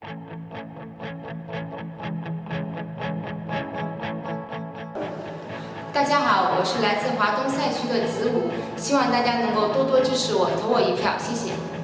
大家好，我是来自华东赛区的子午，希望大家能够多多支持我，投我一票，谢谢。